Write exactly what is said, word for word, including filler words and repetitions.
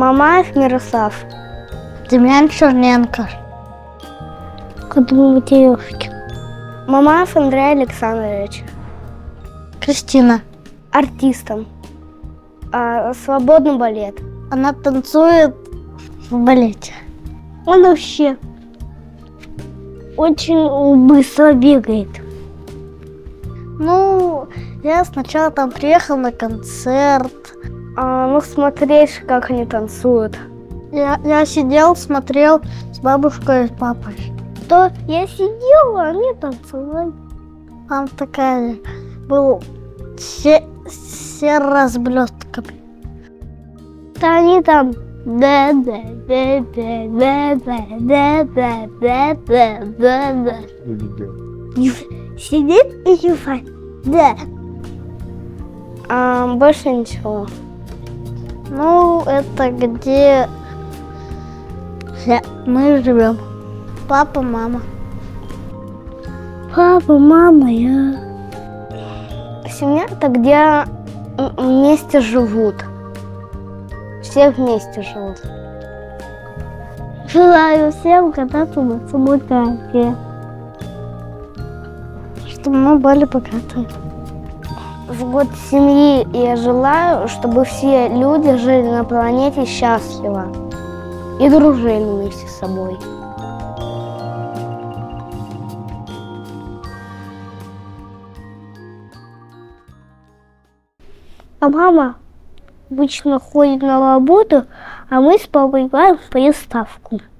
Мамаев Мирослав. Демьян Черненко. Кадымова Терешкин. Мамаев Андрей Александрович. Кристина. Артистом. А, свободный балет. Она танцует в балете. Он вообще очень быстро бегает. Ну, я сначала там приехал на концерт. А, ну, смотреть, как они танцуют. Я, я сидел, смотрел с бабушкой и с папой. То я сидела, а они танцевали. Там такая был се, серо с блестками. Да они там да да да да да да да да да да. Сидит и кивает. Да. А больше ничего. Ну, это где мы живем. Папа, мама. Папа, мама, я. Семья — это где вместе живут. Все вместе живут. Желаю всем кататься на самокате. Чтобы мы были богатые. В год семьи я желаю, чтобы все люди жили на планете счастливо и дружили вместе с собой. А мама обычно ходит на работу, а мы с папой играем в приставку.